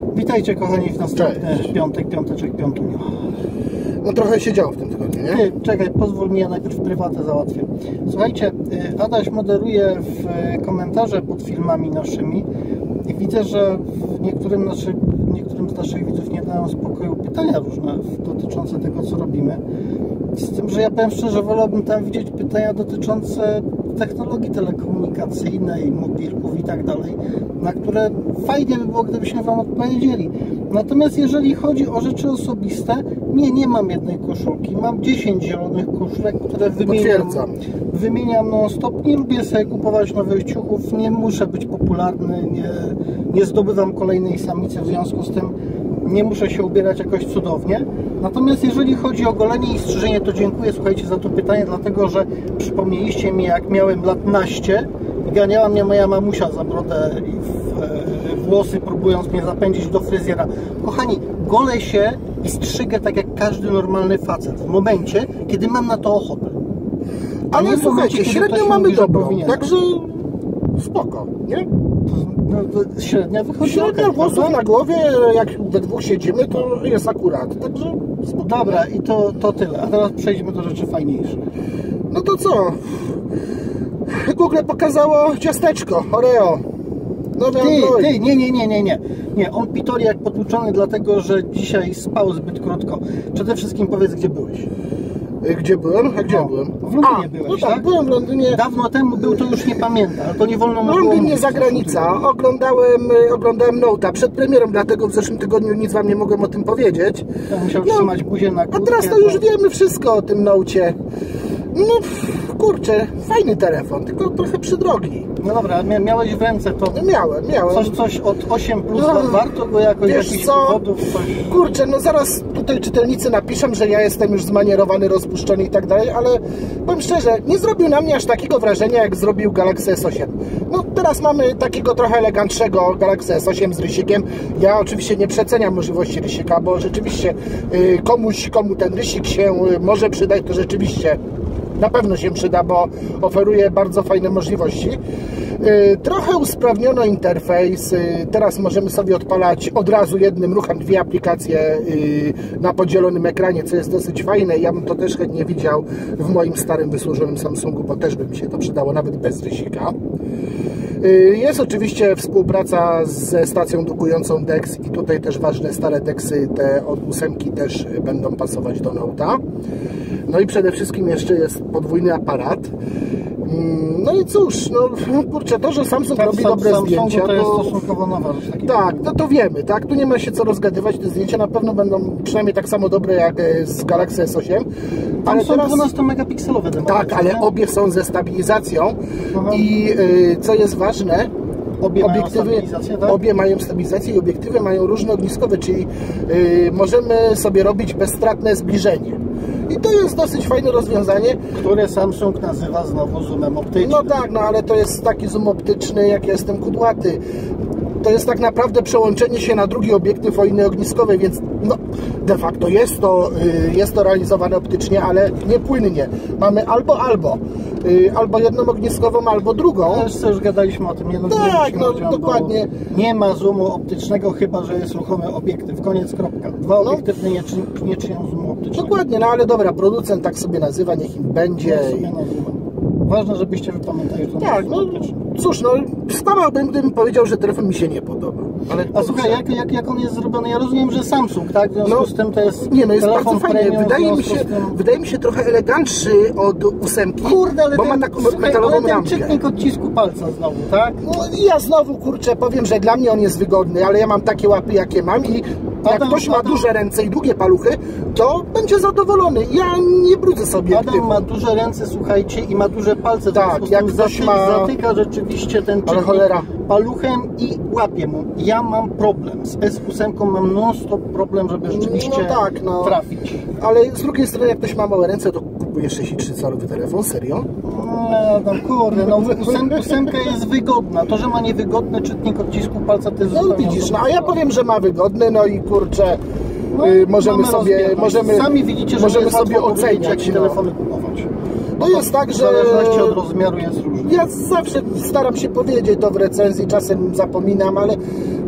Witajcie kochani w następny piąteczek piątunio. No trochę się działo w tym tygodniu, nie? Ty, czekaj, pozwól mi, ja najpierw prywatę załatwię. Słuchajcie, Adaś moderuje w komentarze pod filmami naszymi i widzę, że niektórym z naszych widzów nie dają spokoju pytania różne dotyczące tego, co robimy. Z tym, że ja powiem szczerze, wolałbym tam widzieć pytania dotyczące technologii telekomunikacyjnej, mobilków i tak dalej, na które fajnie by było, gdybyśmy Wam odpowiedzieli. Natomiast jeżeli chodzi o rzeczy osobiste, nie mam jednej koszulki, mam 10 zielonych koszulek, które wymieniam non-stop. Nie lubię sobie kupować nowych ciuchów, nie muszę być popularny, nie zdobywam kolejnej samicy, w związku z tym nie muszę się ubierać jakoś cudownie. Natomiast jeżeli chodzi o golenie i strzyżenie, to dziękuję, słuchajcie, za to pytanie, dlatego że przypomnieliście mi, jak miałem lat naście i ganiała mnie moja mamusia za brodę i włosy, próbując mnie zapędzić do fryzjera. Kochani, golę się i strzygę tak jak każdy normalny facet w momencie, kiedy mam na to ochotę. Ale słuchajcie, średnio mamy dobrą, także spoko, nie? No, średnia wychodzi. Średnia włosów na głowie, jak we dwóch siedzimy, to jest akurat, także spoko. Dobra, i to tyle. A teraz przejdźmy do rzeczy fajniejszych. No to co? Google pokazało ciasteczko Oreo. Nie, on pitoli jak potłuczony, dlatego że dzisiaj spał zbyt krótko. Przede wszystkim powiedz, gdzie byłeś. Gdzie byłem? A gdzie byłem? W Londynie byłeś, no tak? Byłem w Londynie. Dawno temu był, to już nie pamiętam, ale to nie wolno mu. Londynie zagranica. Oglądałem Note'a przed premierą, dlatego w zeszłym tygodniu nic Wam nie mogłem o tym powiedzieć. Ja musiał trzymać buzię na krótkie. A teraz to już wiemy wszystko o tym Note'cie. No kurczę, fajny telefon, tylko trochę przydrogi. No dobra, miałeś w ręce to. Miałem. Coś od 8 plus, warto go jakoś jakichś powodów. Kurczę, no zaraz tutaj czytelnicy napiszą, że ja jestem już zmanierowany, rozpuszczony i tak dalej, ale powiem szczerze, nie zrobił na mnie aż takiego wrażenia, jak zrobił Galaxy S8. No teraz mamy takiego trochę elegantszego Galaxy S8 z rysikiem. Ja oczywiście nie przeceniam możliwości rysika, bo rzeczywiście komu ten rysik się może przydać, to rzeczywiście na pewno się przyda, bo oferuje bardzo fajne możliwości. Trochę usprawniono interfejs. Teraz możemy sobie odpalać od razu jednym ruchem dwie aplikacje na podzielonym ekranie, co jest dosyć fajne. Ja bym to też chętnie widział w moim starym, wysłużonym Samsungu, bo też by mi się to przydało, nawet bez rysika. Jest oczywiście współpraca ze stacją drukującą DeX i tutaj też ważne stare DeXy, te od 8 też będą pasować do Note'a. No i przede wszystkim jeszcze jest podwójny aparat. No i cóż, no kurczę, to, że Samsung robi dobre zdjęcia, to jest stosunkowo nowa rzecz. Tak, no to wiemy, tak? Tu nie ma się co rozgadywać, te zdjęcia na pewno będą przynajmniej tak samo dobre jak z Galaxy S8. Ale są 12-megapikselowe. Tak, ale obie są ze stabilizacją. I co jest ważne, obie mają stabilizację i obiektywy mają różne ogniskowe, czyli możemy sobie robić bezstratne zbliżenie. I to jest dosyć fajne rozwiązanie, które Samsung nazywa znowu zoomem optycznym. No tak, no ale to jest taki zoom optyczny, jak ja jestem kudłaty. To jest tak naprawdę przełączenie się na drugi obiektyw o innej ogniskowej, więc no, de facto jest to realizowane optycznie, ale nie płynnie. Mamy albo jedną ogniskową, albo drugą. No, już gadaliśmy o tym. Tak, no dokładnie. Nie ma zoomu optycznego, chyba że jest ruchomy obiektyw. Koniec, kropka. Dwa obiektywy nie czynią zoomu optycznego. Dokładnie, no ale dobra, producent tak sobie nazywa, niech im będzie. Ważne, żebyście wypamiętali to. Tak, no cóż, no skłamałbym, gdybym powiedział, że telefon mi się nie podoba. Ale a słuchaj, jak on jest zrobiony? Ja rozumiem, że Samsung, tak? W związku z tym to jest. Nie, no jest bardzo fajnie. Wydaje mi się trochę elegantszy od 8. Kurde, ale bo ma taką metalową ramkę. Czytnik odcisku palca znowu, tak? No i ja znowu, kurczę, powiem, że dla mnie on jest wygodny, ale ja mam takie łapy, jakie mam i jak ktoś ma duże ręce i długie paluchy, to będzie zadowolony. Ja nie brudzę sobie Adam ma duże ręce, słuchajcie, i ma duże palce. Tak, jak ktoś zatyka rzeczywiście ten czytnik paluchem i łapie mu. Ja mam problem. Z S8 mam non-stop problem, żeby rzeczywiście trafić. Ale z drugiej strony, jak ktoś ma małe ręce, to kupuje 6,3-calowy telefon, serio? No kurde, no 8 jest wygodna. To, że ma niewygodny czytnik odcisku palca, to jest zupełnie widzisz, no a ja powiem, że ma wygodny, no i kurczę, możemy sobie oceniać jakie telefony kupować. To jest tak, że w zależności od rozmiaru jest różnie. Ja zawsze staram się powiedzieć to w recenzji, czasem zapominam, ale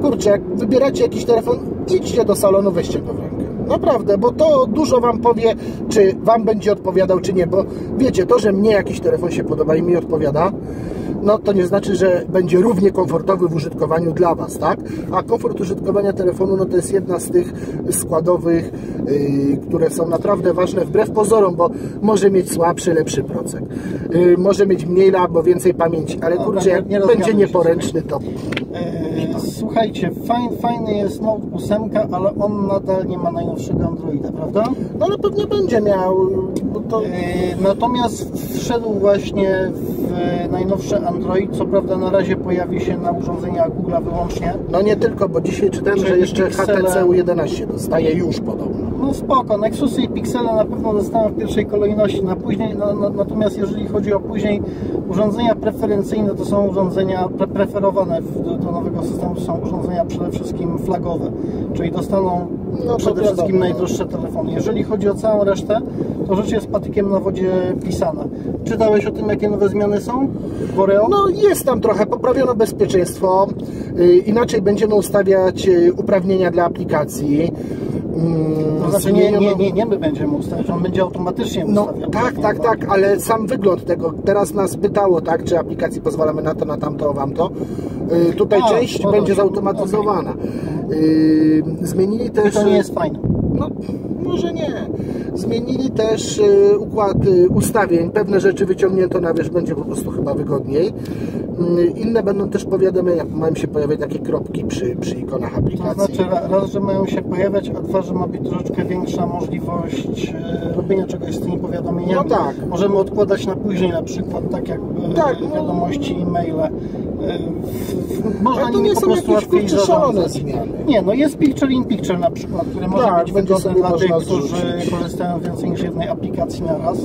kurczę, jak wybieracie jakiś telefon, idźcie do salonu, weźcie go w rękę. Naprawdę, bo to dużo wam powie, czy wam będzie odpowiadał, czy nie, bo wiecie, to, że mnie jakiś telefon się podoba i mi odpowiada, no to nie znaczy, że będzie równie komfortowy w użytkowaniu dla was, tak? A komfort użytkowania telefonu, no to jest jedna z tych składowych, które są naprawdę ważne wbrew pozorom, bo może mieć słabszy, lepszy procek, może mieć mniej albo więcej pamięci, ale kurczę, jak będzie nieporęczny, to... Słuchajcie, fajny jest Note 8, ale on nadal nie ma najnowszego Androida, prawda? No ale pewnie będzie miał, bo to... Natomiast wszedł właśnie w najnowszy Android, co prawda na razie pojawi się na urządzeniach Google'a wyłącznie. No nie tylko, bo dzisiaj czytałem, że jeszcze HTC U11 dostaje już podobno. No spoko, Nexusy i Pixele na pewno dostaną w pierwszej kolejności, natomiast jeżeli chodzi o później urządzenia preferencyjne, to są urządzenia preferowane do nowego systemu, to są urządzenia przede wszystkim flagowe, czyli dostaną przede wszystkim najdroższe telefony. Jeżeli chodzi o całą resztę, to rzecz jest patykiem na wodzie pisana. Czytałeś o tym, jakie nowe zmiany są w Oreo? No jest tam trochę, poprawiono bezpieczeństwo, inaczej będziemy ustawiać uprawnienia dla aplikacji. To znaczy nie my będziemy ustawiać, on będzie automatycznie ustawiał. Tak, ale sam wygląd tego, teraz nas pytało, tak, czy aplikacji pozwalamy na to, na tamto, wam to. Tutaj część będzie zautomatyzowana. Okay. Zmienili też... I to nie jest fajne. No, może nie. Zmienili też układ ustawień. Pewne rzeczy wyciągnięto na wierzch, będzie po prostu chyba wygodniej. Inne będą też powiadomienia, mają się pojawiać takie kropki przy ikonach aplikacji. To znaczy raz, że mają się pojawiać, a dwa, że ma być troszeczkę większa możliwość robienia czegoś z tymi powiadomieniami. No tak. Możemy odkładać na później na przykład, tak jak wiadomości, e-maile. Można nimi po prostu łatwiej zarządzać. Nie, no jest Picture in Picture na przykład, który może być wygodny dla tych, którzy korzystają więcej niż jednej aplikacji na raz.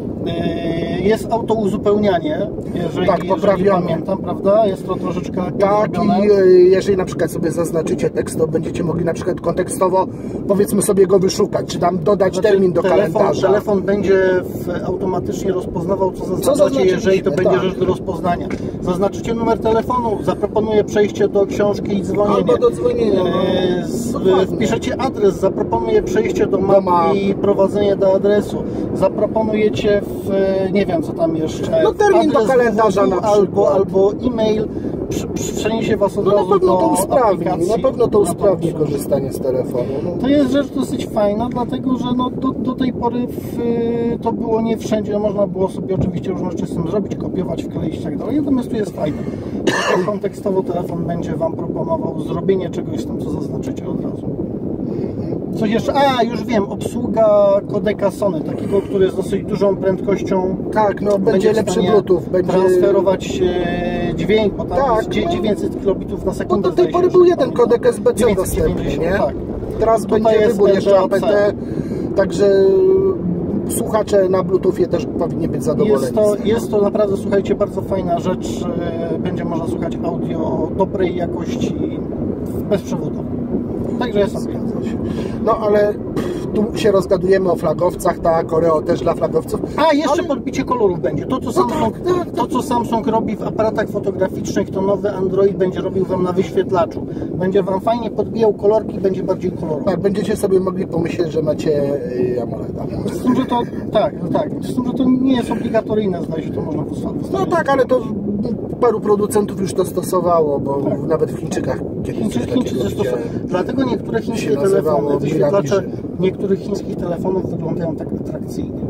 Jest auto uzupełnianie, jeżeli pamiętam, prawda? Jest to troszeczkę lepiej zrobione. I jeżeli na przykład sobie zaznaczycie tekst, to będziecie mogli na przykład kontekstowo, powiedzmy sobie, go wyszukać, czy tam dodać termin do kalendarza. Telefon będzie automatycznie rozpoznawał, co zaznaczacie, jeżeli to będzie rzecz do rozpoznania. Zaznaczycie numer telefonu, zaproponuje przejście do książki i dzwonienie. Albo do dzwonienia. Wpiszecie adres, zaproponuje przejście do mapy i prowadzenie do adresu. Zaproponujecie nie wiem co tam jeszcze. No termin do kalendarza na przykład. Albo e-mail przeniesie was od razu do aplikacji. Na pewno to usprawni korzystanie z telefonu. To jest rzecz dosyć fajna, dlatego że do tej pory to było nie wszędzie. Można było sobie oczywiście różne rzeczy z tym zrobić, kopiować, wkleić i tak dalej. Natomiast tu jest fajne. Kontekstowo telefon będzie wam proponował zrobienie czegoś z tym, co zaznaczycie od razu. Coś jeszcze? Już wiem, obsługa kodeka Sony, takiego, który jest dosyć dużą prędkością. Tak, no będzie lepszy Bluetooth, będzie transferować dźwięk, bo tam jest 900 kilobitów na sekundę. Bo do tej pory był jeden kodek SBC dostępny, nie? Tak. Teraz będzie wybór jeszcze APT, także słuchacze na Bluetoothie też powinni być zadowoleni. Jest to naprawdę, słuchajcie, bardzo fajna rzecz. Będzie można słuchać audio dobrej jakości bezprzewodowo. Także jest ok. No ale tu się rozgadujemy o flagowcach, tak, Oreo też dla flagowców. Jeszcze podbicie kolorów będzie. To, co Samsung robi w aparatach fotograficznych, to nowy Android będzie robił wam na wyświetlaczu. Będzie wam fajnie podbijał kolorki, będzie bardziej kolorowy. Tak, będziecie sobie mogli pomyśleć, że macie AMOLEDa. Z tym, że to z tym, że to nie jest obligatoryjne, zdaje się, to można postawić. No tak, ale to paru producentów już to stosowało, bo nawet w Chińczykach Chińczycy stosują. Dlatego niektóre chińskie telefony, wyświetlacze niektórych chińskich telefonów wyglądają tak atrakcyjnie.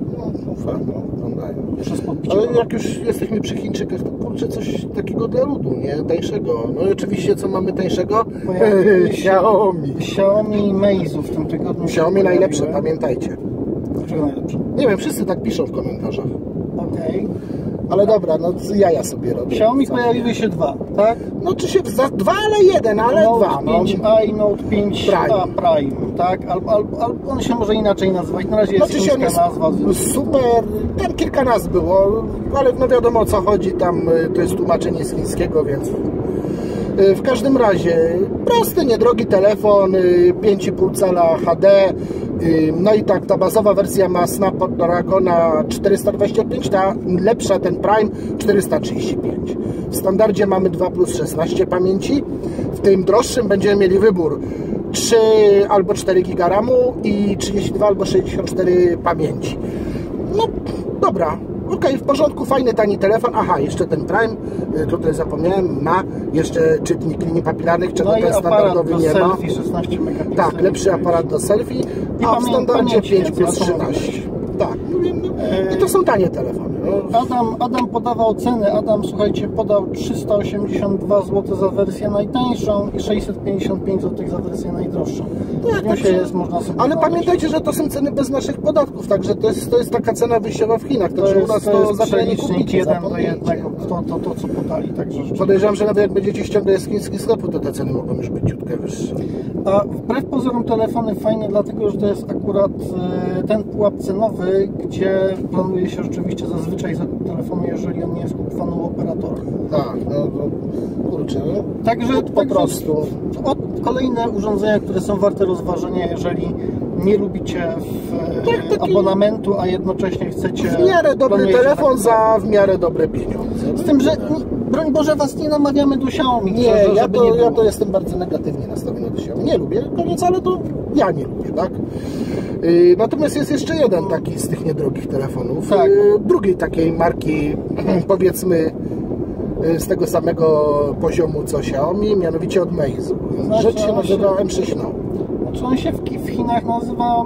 Ale jak już jesteśmy przy Chińczykach, to kurczę coś takiego dla ludu, nie? Tańszego. No i oczywiście co mamy tańszego? Xiaomi i Meizu w tym tygodniu. Xiaomi najlepsze, pamiętajcie. Dlaczego najlepsze? Nie wiem, wszyscy tak piszą w komentarzach. Okej. Ale dobra, no jaja sobie robię. Xiaomi pojawiły się dwa, tak? No czy się dwa, ale jeden, ale Note dwa. 5a i Note 5a Prime, tak? Albo on się może inaczej nazywać. Na razie jest chińska nazwa. Super, tam kilka nazw było, ale no wiadomo o co chodzi, tam to jest tłumaczenie z chińskiego, więc... W każdym razie prosty, niedrogi telefon, 5,5 cala HD, No i tak, ta bazowa wersja ma Snapdragona 425, ta lepsza, ten Prime 435. W standardzie mamy 2+16 pamięci, w tym droższym będziemy mieli wybór 3 albo 4 GB RAMu i 32 albo 64 pamięci. No dobra, ok, w porządku, fajny, tani telefon. Aha, jeszcze ten Prime, tutaj zapomniałem, ma jeszcze czytnik linii papilarnych, czego ten standardowy nie ma. 16 megapikseli. Tak, lepszy aparat do selfie, a w standardzie 5+13. Tak, i to są tanie telefony. Adam podawał ceny. Adam, słuchajcie, podał 382 zł za wersję najtańszą i 655 zł za wersję najdroższą. Jest, można sobie ale znaleźć. pamiętajcie, że to są ceny bez naszych podatków, także to jest taka cena wyjściowa w Chinach, także u nas to za tyle nie kupicie, 1 do 1, to co podali. Także podejrzewam, że nawet jak będziecie ściągać z chińskich sklepów, to te ceny mogą już być ciutkę wyższe. A wbrew pozorom telefony fajne, dlatego że to jest akurat ten pułap cenowy, gdzie planuje się rzeczywiście zazwyczaj zakup telefonu, jeżeli on nie jest kupowany u operatora. Tak, kurczę. Także po prostu. Kolejne urządzenia, które są warte rozważenia, jeżeli nie lubicie abonamentu, a jednocześnie chcecie... W miarę dobry telefon za w miarę dobre pieniądze. Z tym, że broń Boże, was nie namawiamy do Xiaomi. Nie, ja to jestem bardzo negatywnie nastawiony do Xiaomi. Nie lubię, koniec, ale to ja nie lubię, tak? Natomiast jest jeszcze jeden taki z tych niedrogich telefonów, tak. Drugiej takiej marki, powiedzmy z tego samego poziomu co Xiaomi, mianowicie od Meizu. Rzecz się nazywa M6 Now. Znaczy on się w Chinach nazywa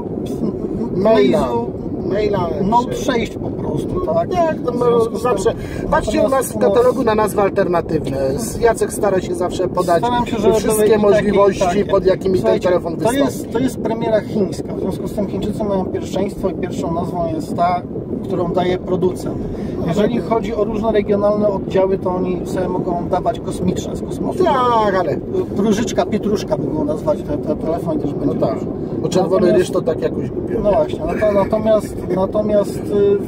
Meizu Note 6 po prostu, tak? Tak, to zawsze. Patrzcie u nas w katalogu na nazwy alternatywne. Jacek stara się zawsze podać wszystkie możliwości, pod jakimi ten telefon wystąpi. To jest premiera chińska, w związku z tym Chińczycy mają pierwszeństwo i pierwszą nazwą jest ta, którą daje producent. Jeżeli chodzi o różne regionalne oddziały, to oni sobie mogą dawać kosmiczne z kosmosu. Tak, ale... Różyczka, pietruszka by było nazwać te telefon i też będzie. No tak, bo czerwony ryż to tak jakoś głupio. No właśnie, natomiast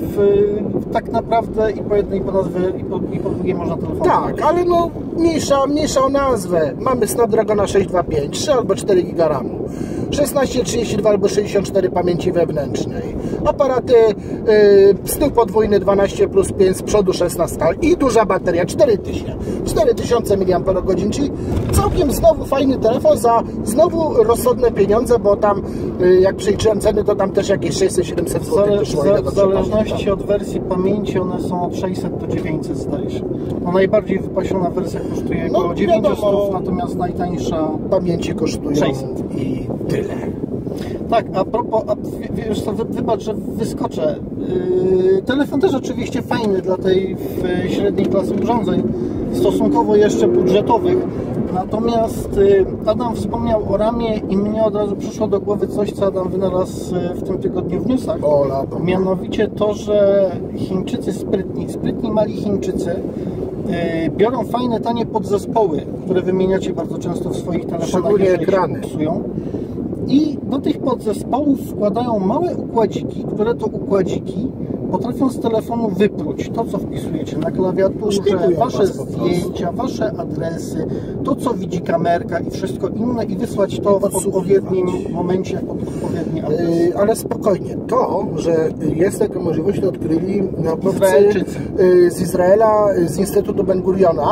tak naprawdę i po jednej, i po nazwie, i po drugiej można telefon. Tak, ale no mniejsza o nazwę. Mamy Snapdragona 625, 3 albo 4 GB RAMu, 16, 32 albo 64 pamięci wewnętrznej. Aparaty z tyłu podwójny 12+5, z przodu 16 i duża bateria 4000 mAh, czyli całkiem znowu fajny telefon za znowu rozsądne pieniądze, bo tam jak przeliczyłem ceny, to tam też jakieś 600-700 zł wyszło. W zależności od wersji pamięci one są od 600 do 900, zdaje się. No najbardziej wypasiona wersja kosztuje około 900, natomiast najtańsza pamięci kosztują 600 i tyle. Tak, a propos, wiesz co, wybacz, że wyskoczę. Telefon też oczywiście fajny dla tej średniej klasy urządzeń, stosunkowo jeszcze budżetowych. Natomiast Adam wspomniał o ramie i mnie od razu przyszło do głowy coś, co Adam wynalazł w tym tygodniu w newsach. Mianowicie to, że Chińczycy sprytni mali Chińczycy biorą fajne, tanie podzespoły, które wymieniacie bardzo często w swoich telefonach, jeżeli się popsują. I do tych podzespołów wkładają małe układziki, które to układziki potrafią z telefonu wypluć to, co wpisujecie na klawiaturze, wasze zdjęcia, wasze adresy, to, co widzi kamerka i wszystko inne i wysłać to w odpowiednim momencie pod odpowiedni adres. Ale spokojnie, to, że jest taka możliwość, to odkryli naukowcy z Izraela, z Instytutu Ben Guriona.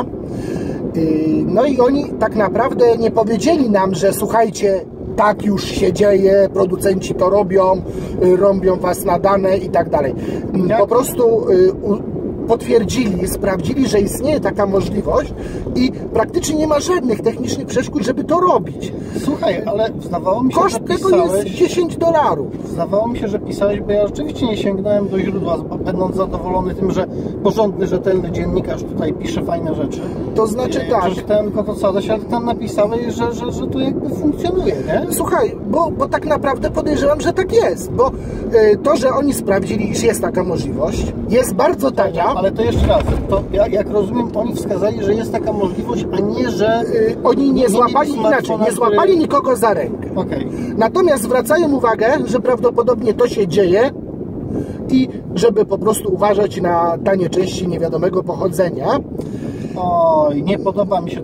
No i oni tak naprawdę nie powiedzieli nam, że słuchajcie, tak już się dzieje, producenci to robią was na dane i tak dalej. Po prostu potwierdzili, sprawdzili, że istnieje taka możliwość i praktycznie nie ma żadnych technicznych przeszkód, żeby to robić. Słuchaj, ale zdawało mi się, że pisałeś... tego jest $10. Zdawało mi się, że pisałeś, bo ja rzeczywiście nie sięgnąłem do źródła, będąc zadowolony tym, że porządny, rzetelny dziennikarz tutaj pisze fajne rzeczy. To znaczy tak. Przeczytałem tylko to co, ale tam napisałeś, że to jakby funkcjonuje, nie? Słuchaj, bo tak naprawdę podejrzewam, że tak jest, bo to, że oni sprawdzili, iż jest taka możliwość, jest bardzo tania. Ale to jeszcze raz, to jak rozumiem, oni wskazali, że jest taka możliwość, a nie, że... Oni nie złapali nikogo za rękę. Okay. Natomiast zwracają uwagę, że prawdopodobnie to się dzieje i żeby po prostu uważać na tanie części niewiadomego pochodzenia. Oj, nie podoba mi się to w takim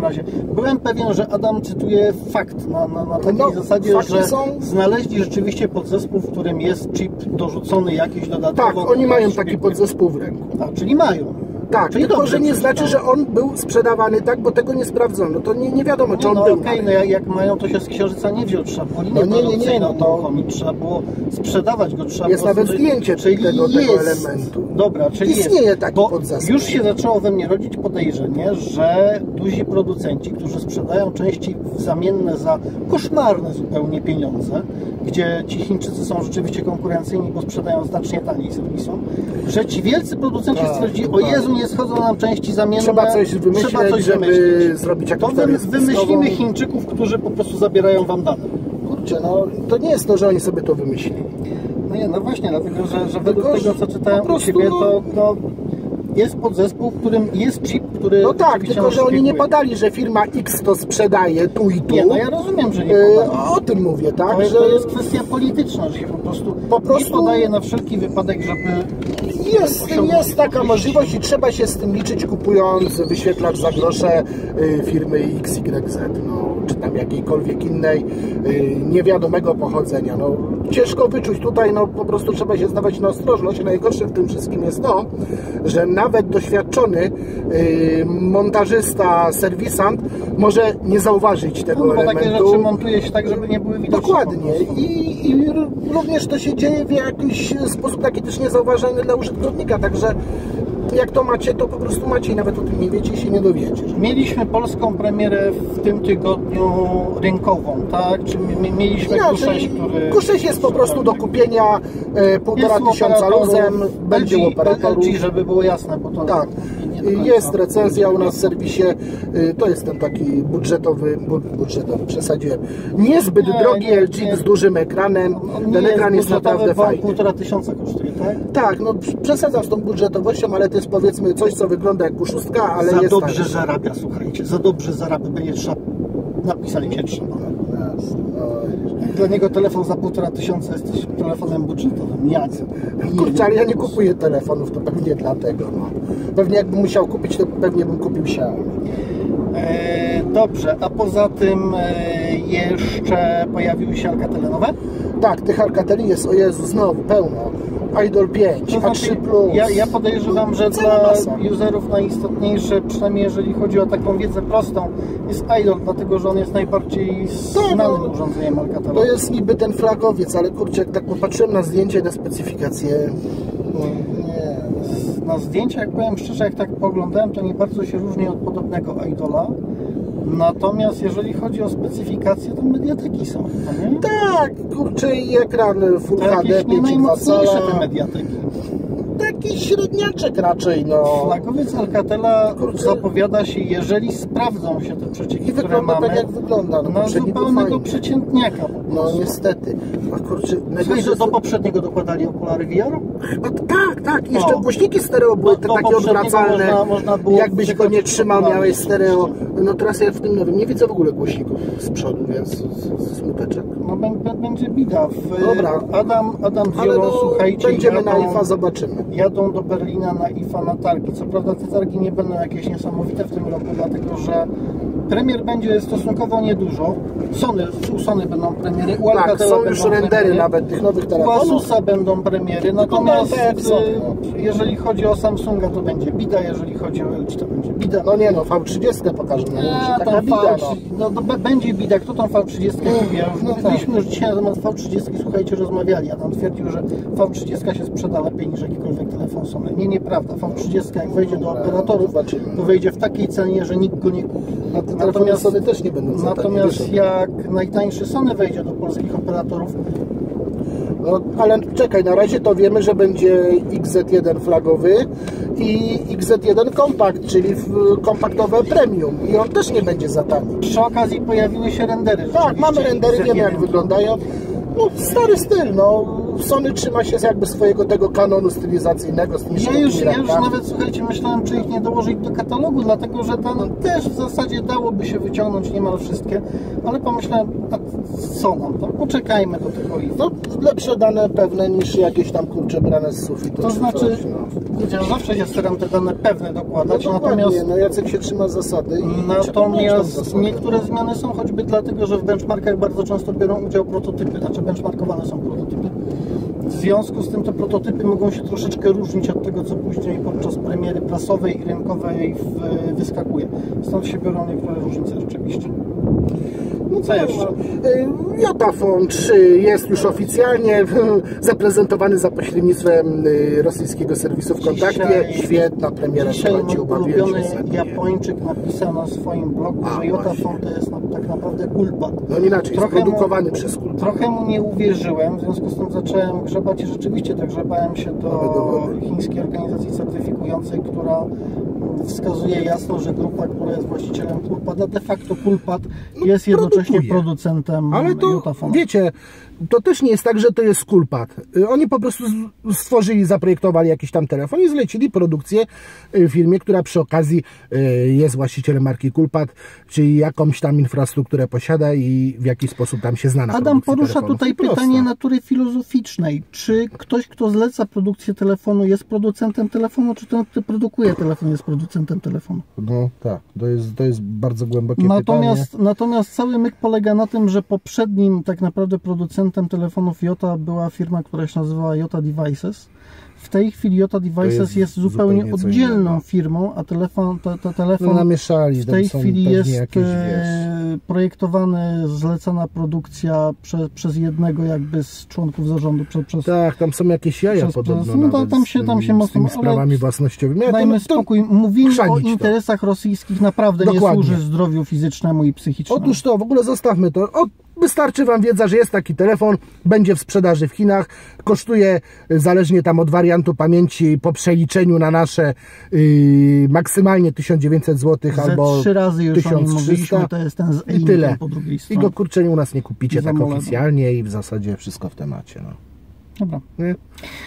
razie. Byłem pewien, że Adam cytuje fakt na takiej zasadzie, że znaleźli rzeczywiście podzespół, w którym jest chip dorzucony jakiś dodatkowo. Tak, oni mają taki podzespół w ręku. A, czyli mają. Tak, czyli tylko że nie znaczy, że on był sprzedawany tak, bo tego nie sprawdzono. To nie wiadomo, czy on był. Okej, no jak mają, to się z księżyca nie wziął. Trzeba było linię uruchomić, trzeba było sprzedawać go. Jest nawet zdjęcie tego elementu. Dobra, czyli istnieje taki podzespół. Już się zaczęło we mnie rodzić podejrzenie, że duzi producenci, którzy sprzedają części zamienne za koszmarne zupełnie pieniądze, gdzie ci Chińczycy są rzeczywiście konkurencyjni, bo sprzedają znacznie taniej serwisom, że ci wielcy producenci stwierdzili, o Jezu, nie schodzą nam części zamienne, trzeba coś wymyślić, żeby zrobić jakąś wymyślimy Chińczyków, którzy po prostu zabierają wam dane. Kurczę, no to nie jest to, że oni sobie to wymyślili. No nie, no właśnie, dlatego, że według tego, co czytałem u Ciebie, to jest podzespół, w którym jest chip, który... No tak, tylko że oni nie podali, że firma X to sprzedaje tu i tu. Nie, no ja rozumiem, że nie podali. O tym mówię, tak? To jest kwestia polityczna, że się po prostu nie podaje na wszelki wypadek, żeby... Jest taka możliwość i trzeba się z tym liczyć, kupując wyświetlacz za grosze firmy XYZ, no, czy tam jakiejkolwiek innej niewiadomego pochodzenia. No, ciężko wyczuć tutaj, no po prostu trzeba się zdawać na ostrożność. Najgorsze w tym wszystkim jest to, że nawet doświadczony montażysta, serwisant może nie zauważyć tego elementu. Bo takie rzeczy montuje się tak, żeby nie były widoczne. Dokładnie. I również to się dzieje w jakiś sposób taki też niezauważalny dla użytkownika, także jak to macie, to po prostu macie i nawet o tym nie wiecie i się nie dowiecie. Mieliśmy polską premierę w tym tygodniu rynkową, tak? Czy mieliśmy Q6, który... Q6 jest po prostu do kupienia 1500 luzem, będzie u operatorów. LG, żeby było jasne, bo to... Tak. Jest recenzja u nas w serwisie, to jest ten taki budżetowy, przesadziłem, niezbyt drogi LG z dużym ekranem, ten ekran jest naprawdę fajny. 1500 kosztuje, tak? Tak, no przesadzam z tą budżetowością, ale to jest powiedzmy coś, co wygląda jak Q6, ale za jest dobrze zarabia, słuchajcie, za dobrze zarabia, będzie trzeba, napisali się trzeba. Dla niego telefon za 1500 jest telefonem budżetowym. Kurczę, ale ja nie kupuję telefonów, to pewnie dlatego. No. Pewnie jakbym musiał kupić, to pewnie bym kupił Xiaomi. Dobrze, a poza tym jeszcze pojawiły się Alcatele nowe? Tak, tych Alcateli jest, o Jezu, znowu pełno. Idol 5, A3+. Ja podejrzewam, że dla userów najistotniejsze, przynajmniej jeżeli chodzi o taką wiedzę prostą, jest Idol, dlatego że on jest najbardziej znanym urządzeniem Alcatela. To jest niby ten flagowiec, ale kurczę, jak tak popatrzyłem na zdjęcie i na specyfikację, na zdjęcia, jak powiem szczerze, jak tak poglądałem, to nie bardzo się różni od podobnego Idola. Natomiast jeżeli chodzi o specyfikację, to mediateki są, nie? Tak, kurczę, i ekran Full HD, 5,2 cala. Te mediateki. Taki średniaczek raczej, no. Flagowiec Alcatela zapowiada się, jeżeli sprawdzą się te przecieki, które mamy, tak jak wygląda, no, na zupełnego przeciętniaka. No niestety. A kurczę, że do poprzedniego dokładali okulary VR? Chyba tak. I jeszcze głośniki stereo były takie odwracalne. Można było jakbyś go nie trzymał, miałeś stereo. No teraz ja w tym nowym nie widzę w ogóle głośników z przodu, więc smuteczek. No będzie bida. Dobra. Adam wziął, słuchajcie, będziemy na IFA, zobaczymy. Jadą do Berlina na IFA na targi. Co prawda te targi nie będą jakieś niesamowite w tym roku, dlatego że premier będzie stosunkowo niedużo. U Sony będą premiery, u Alcatela są już rendery premiery, nawet tych nowych telefonów. U Asusa będą premiery, natomiast jeżeli chodzi o Samsunga, to będzie bida, jeżeli chodzi o LG, to będzie bida. No nie no, V30 pokażę, taka bida. Będzie bida, kto tą V30 kupi? Byliśmy już dzisiaj na temat V30, słuchajcie, rozmawiali, a tam twierdził, że V30 się sprzeda lepiej niż jakikolwiek telefon Sony. Nieprawda, V30 jak wejdzie do operatorów, to wejdzie w takiej cenie, że nikt go nie kupi. Natomiast Sony też nie będą za natomiast jak najtańszy Sony wejdzie do polskich operatorów, no, ale czekaj, na razie to wiemy, że będzie XZ1 flagowy i XZ1 kompakt, czyli kompaktowe premium i on też nie będzie za tani. Przy okazji pojawiły się rendery. Tak, mamy rendery, wiemy jak wyglądają. No, stary styl, no. Sony trzyma się jakby swojego tego kanonu stylizacyjnego z tymi Ja już szerokimi nawet, słuchajcie, myślałem, czy ich nie dołożyć do katalogu, dlatego że tam też w zasadzie dałoby się wyciągnąć niemal wszystkie, ale pomyślałem, a co nam to? Poczekajmy do tego i no, lepsze dane pewne niż jakieś tam kurcze brane z sufitu. to znaczy, coś, wiecie, zawsze się staram te dane pewne dokładać, no natomiast no Jacek się trzyma zasady i natomiast niektóre zmiany są choćby dlatego, że w benchmarkach bardzo często biorą udział prototypy, znaczy benchmarkowane są prototypy. W związku z tym te prototypy mogą się troszeczkę różnić od tego, co później podczas premiery prasowej i rynkowej wyskakuje. Stąd się biorą niektóre różnice rzeczywiście. No co jeszcze? JotaPhone 3 jest już oficjalnie zaprezentowany za pośrednictwem rosyjskiego serwisu WKontakcie. Świetna premiera, Dzisiaj mój ubawiłem ulubiony się Japończyk napisał na swoim blogu, że JotaPhone to jest tak naprawdę kulpa. No inaczej, jest produkowany przez kulpa. Trochę mu nie uwierzyłem, w związku z tym zacząłem grzebać i rzeczywiście tak grzebałem się do chińskiej organizacji certyfikującej, która wskazuje jasno, że grupa, która jest właścicielem Coolpada, de facto Coolpad jest jednocześnie producentem ale to, JotaPhone'a. wiecie, to też nie jest tak, że to jest Coolpad. Oni po prostu stworzyli, zaprojektowali jakiś tam telefon i zlecili produkcję firmie, która przy okazji jest właścicielem marki Coolpad, czyli jakąś tam infrastrukturę posiada i w jakiś sposób tam się zna na Adam porusza telefonów. tutaj pytanie natury filozoficznej. Czy ktoś, kto zleca produkcję telefonu, jest producentem telefonu, czy ten, kto produkuje telefon, jest producentem telefonu? No tak, to jest bardzo głębokie pytanie. Natomiast cały myk polega na tym, że poprzednim tak naprawdę producentem telefonów Jota była firma, która się nazywała Jota Devices. W tej chwili Jota Devices jest zupełnie oddzielną firmą, a telefon namieszali, w tej chwili jest projektowany, zlecana produkcja przez jednego jakby z członków zarządu. Tak, tam są jakieś jaja podobno. No tam się mocno... Z tymi sprawami własnościowymi. Dajmy spokój, mówimy o interesach rosyjskich, naprawdę dokładnie. Nie służy zdrowiu fizycznemu i psychicznemu. Otóż to, w ogóle zostawmy to. Wystarczy Wam wiedza, że jest taki telefon, będzie w sprzedaży w Chinach, kosztuje zależnie tam od wariantu pamięci po przeliczeniu na nasze maksymalnie 1900 zł albo 3 razy już 1300 o nim mówiliśmy, to jest ten z i tyle. Po drugiej stronie. I go kurczę u nas nie kupicie tak oficjalnie i w zasadzie wszystko w temacie. No. Dobra. Nie?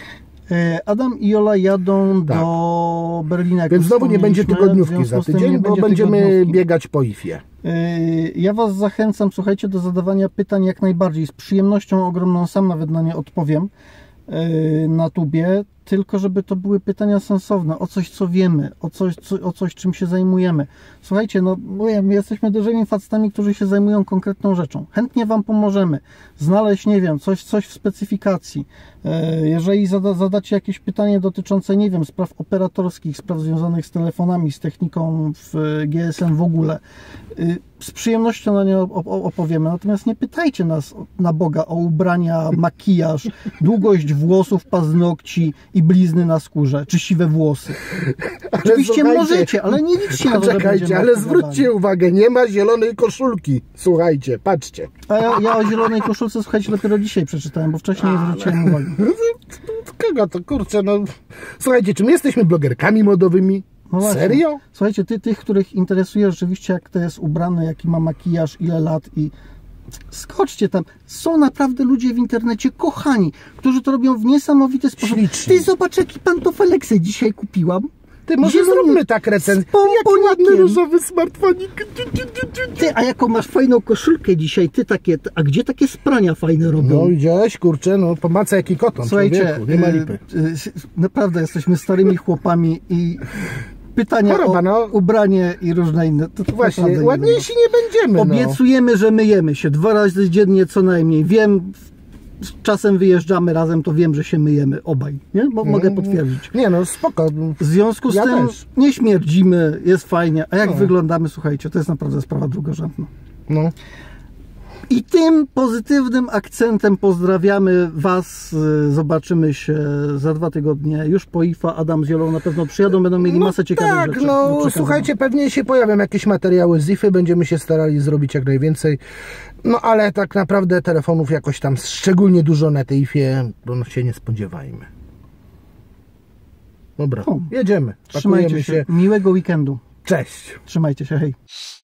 Adam i Jola jadą do Berlina. Więc znowu nie będzie tygodniówki za tydzień, bo będziemy biegać po IFie. Ja Was zachęcam, słuchajcie, do zadawania pytań jak najbardziej. Z przyjemnością ogromną sam nawet na nie odpowiem na tubie, tylko żeby to były pytania sensowne, o coś, co wiemy, o coś, czym się zajmujemy. Słuchajcie, no my jesteśmy dużymi facetami, którzy się zajmują konkretną rzeczą. Chętnie Wam pomożemy znaleźć, nie wiem, coś w specyfikacji. Jeżeli zadacie jakieś pytanie dotyczące, nie wiem, spraw operatorskich, spraw związanych z telefonami, z techniką w GSM w ogóle, z przyjemnością na nie opowiemy. Natomiast nie pytajcie nas na Boga o ubrania, makijaż, długość włosów, paznokci i blizny na skórze, czy siwe włosy. Oczywiście możecie, ale nie liczcie na to, czekajcie, ale zwróćcie uwagę, nie ma zielonej koszulki. Słuchajcie, patrzcie. A ja o zielonej koszulce, słuchajcie, dopiero dzisiaj przeczytałem, bo wcześniej nie zwróciłem uwagi. Kogo to, kurczę, no... Słuchajcie, czy my jesteśmy blogerkami modowymi? No właśnie. Serio? Słuchajcie, tych, których interesuje rzeczywiście, jak to jest ubrany, jaki ma makijaż, ile lat i... Skoczcie tam. Są naprawdę ludzie w internecie kochani, którzy to robią w niesamowity sposób. Śliczni. Ty zobacz, jaki pantofelek sobie dzisiaj kupiłam. Ty, może zróbmy tak recenzję. Jaki ładny różowy smartfonik. Ty, a jaką masz fajną koszulkę dzisiaj, ty takie, a gdzie takie sprania fajne robią? No widziałeś, kurczę, no pomacę jaki koton. Słuchajcie, człowieku, nie ma lipy. Naprawdę jesteśmy starymi chłopami i pytania o ubranie i różne inne. To właśnie, ładniejsi nie będziemy. Obiecujemy, że myjemy się 2 razy dziennie co najmniej. Wiem, czasem wyjeżdżamy razem, to wiem, że się myjemy obaj. Nie? Mogę potwierdzić. Nie no, spoko. W związku z tym też nie śmierdzimy, jest fajnie. A jak wyglądamy, słuchajcie, to jest naprawdę sprawa drugorzędna. No. I tym pozytywnym akcentem pozdrawiamy Was. Zobaczymy się za 2 tygodnie. Już po IFA. Adam z Jolą na pewno przyjadą, będą mieli masę ciekawych rzeczy. No słuchajcie, pewnie się pojawią jakieś materiały z IFy. Będziemy się starali zrobić jak najwięcej. No ale tak naprawdę telefonów jakoś tam szczególnie dużo na tej IFie no, się nie spodziewajmy. Dobra, jedziemy. Trzymajcie się. Miłego weekendu. Cześć. Trzymajcie się, hej.